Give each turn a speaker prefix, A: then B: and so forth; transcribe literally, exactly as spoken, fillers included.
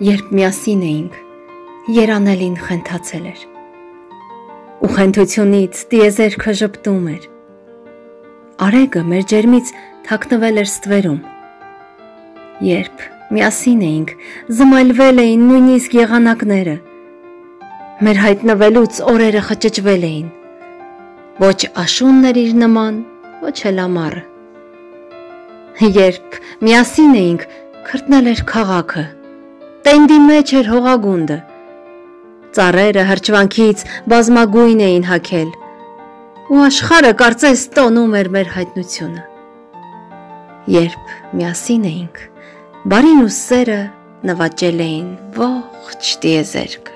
A: Երբ միասին էինք, երանելին խենթացել էր, ու խենթությունից տիեզերքը ժպտում էր, արեգը մեր ջերմից թաքնվել էր ստվերում, երբ միասին էինք, զմայլվել էին նույնիսկ եղանակները, մեր հայտնվելուց օրերը խճճվել էին, ոչ աշունն էր իր նման, ոչ էլ ամառը, երբ միասին էինք, քրտնել էր քաղաքը, տենդի մեջ էր հողագունդը, ծառերը հրճվանքից բազմագույն էին հագել, ու աշխարհը կարծես տոնում էր մեր հայտնությունը, երբ միասին էինք, բարին ու սերը նվաճել էին ողջ տիեզերքը։